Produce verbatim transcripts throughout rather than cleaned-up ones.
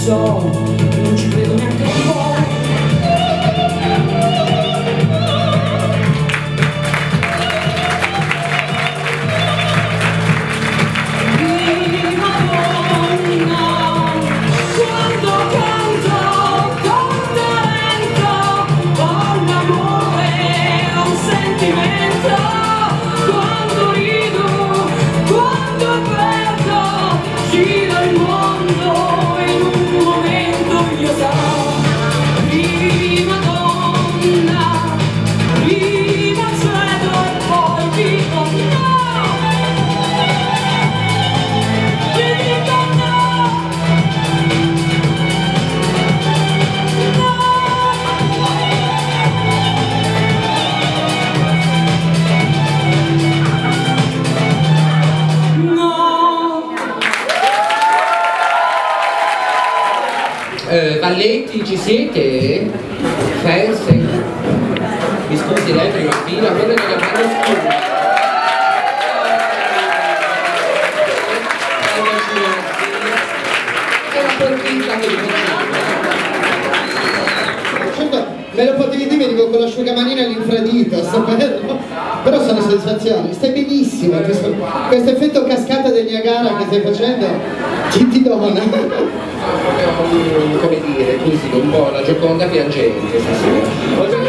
so, non ci credo neanche un po'. Eh, balletti, ci siete? Fence? Mi scusi lei prima fila, quella della mano scura. È la portita che mi Certo, me lo potevi dire, dico, con l'asciugamanina all'infradito, a saperlo. Però sono sensazioni, stai benissimo. Questo effetto cascata del Niagara che stai facendo ti, ti dona. Come dire, così un po' la Gioconda piangente stasera.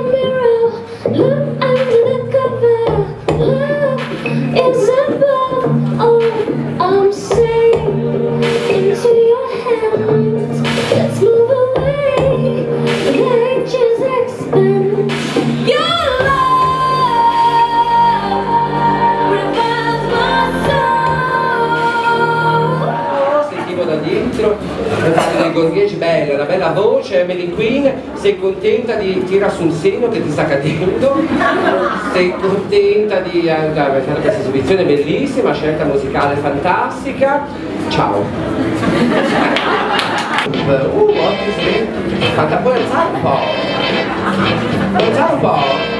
Gorghese bella, una bella voce, Emily Queen, sei contenta di tira sul seno che ti sta cadendo, sei contenta di andare a fare questa esibizione bellissima, scelta musicale fantastica, ciao. Uh, fatta poi alzare un po', alzare un po'.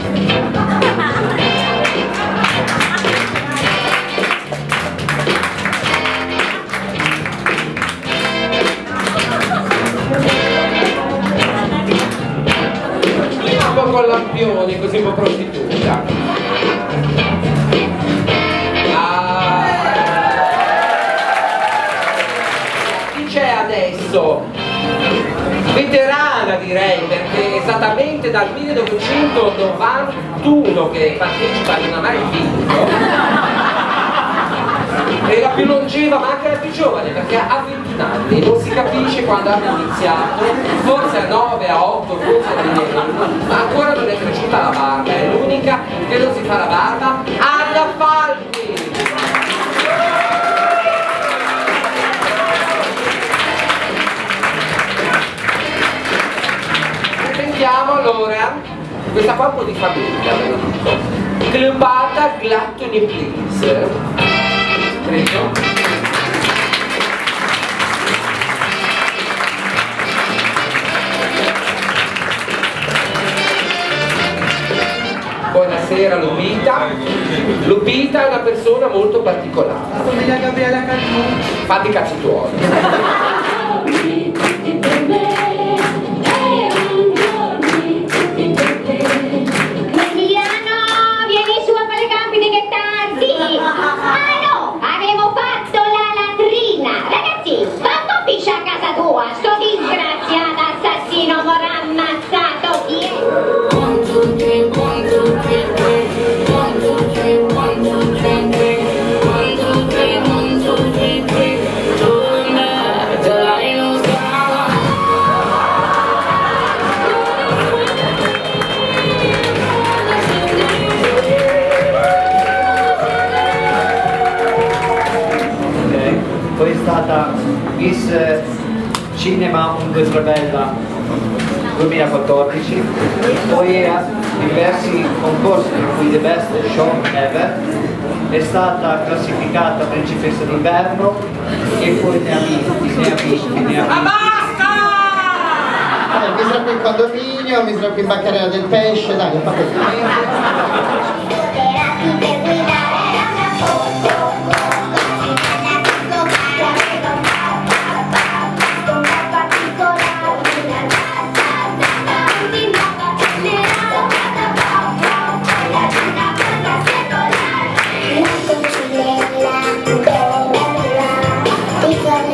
Con lampioni, così un po' prostituta. Ah. Chi c'è adesso? Veterana direi, perché esattamente dal millenovecentonovantuno che partecipa non ha mai vinto. È la più longeva ma anche la più giovane, perché ha ventuno anni, non si capisce quando hanno iniziato, forse a nove, a otto, forse a dieci, ma ancora non è cresciuta la barba, è l'unica che non si fa la barba, Anna Falchi! E sentiamo allora, questa qua un po' di famiglia, ve lo dico. Cleopatra Gluttony Please. Prego. Buonasera Lupita. Lupita è una persona molto particolare. Come la Gabriella Cannù. Fatti i cazzi tuoi. Poi è stata Miss Cinema Unghetrabella duemilaquattordici, poi ha diversi concorsi, tra cui The Best Show Ever, è stata classificata principessa d'inverno e poi ne ha vinti, ne ha vinti, ne ha vinti. Ma basta! Dai, mi sarà qui in condominio, mi sarà qui in bancarella del pesce, dai, ho fatto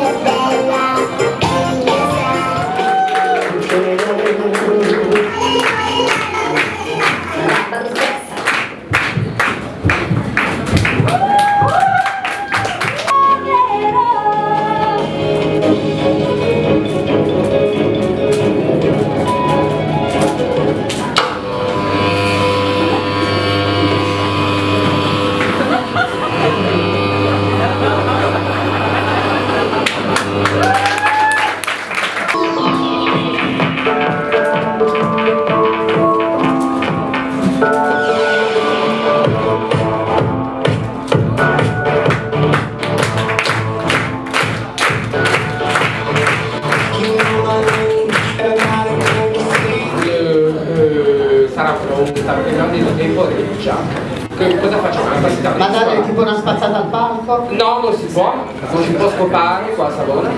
Cosa facciamo? Una partita Ma dare tipo una spazzata al palco? No, non si può, non si può scopare qua a Savona.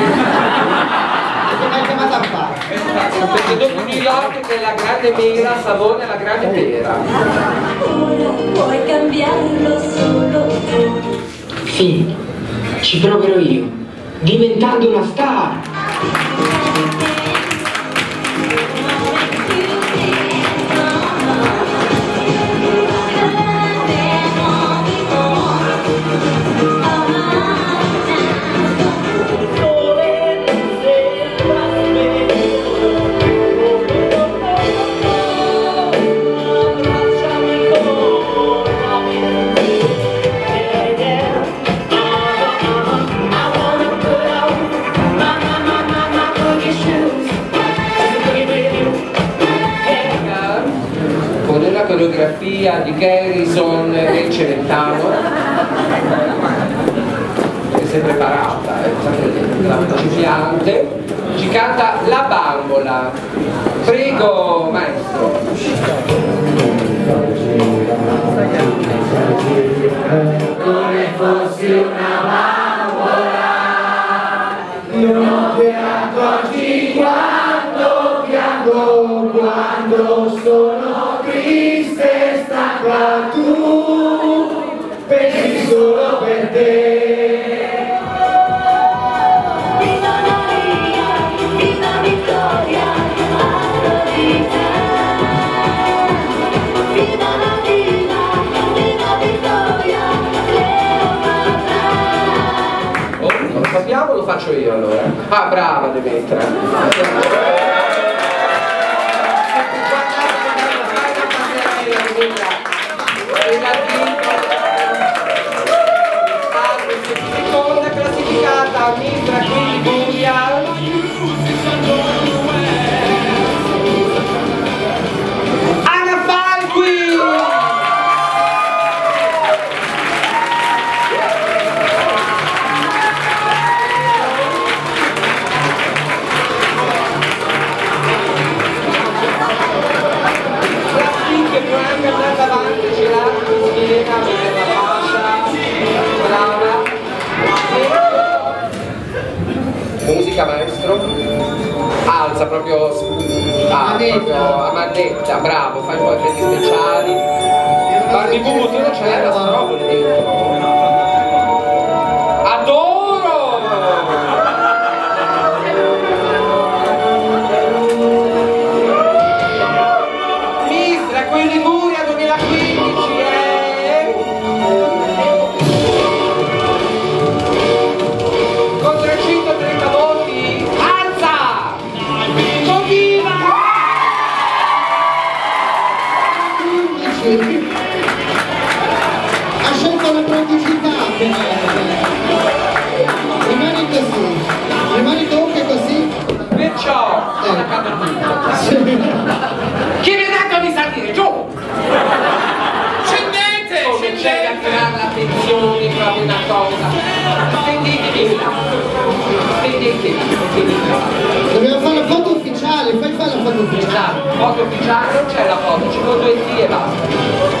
Come hai chiamato a fare? Perché dopo New York c'è la grande mela, Savona è la grande pera. Ora puoi cambiarlo solo tu. Sì, ci proverò io, diventando una star. Coreografia di Garrison e Celentano, che si è preparata, eh, la principiante, ci canta La Bambola. Prego maestro. Come fossi una bambola, non ti accorgi quando piango, quando sono triste, stanca, tu pensi solo per te. Viva Maria, viva Vittoria, Margherita. Viva la vita, viva Vittoria, Cleopatra. Oh, non lo sappiamo, lo faccio io allora. Ah, brava Demetra. Seconda classificata Mitra Liguria, Anna Falqui. La spinta più anche andata avanti, ce l'ha Cristina per la fascia, brava. Musica maestro, alza proprio, ah, proprio a manetta, bravo, fai un po' effetti speciali. Barbie Boo, tu non ce l'hai la roba lì dentro. Adoro! Mistra, qui Liguria duemilaquindici, eh! Con trecentotrenta voti, alza! Conviva! Ha scelto la praticità, rimani così, rimani comunque così. Perciò, ho attaccato tutto. Chi mi ha detto di salire? Giù! Scendete! Come c'è da attirare l'attenzione, proprio una cosa. Stendetevi là. Stendetevi, stendetevi là. Dobbiamo fare la foto ufficiale, fai fare la foto ufficiale. Esatto, foto ufficiale, non c'è la foto, ci sono due sì e basta.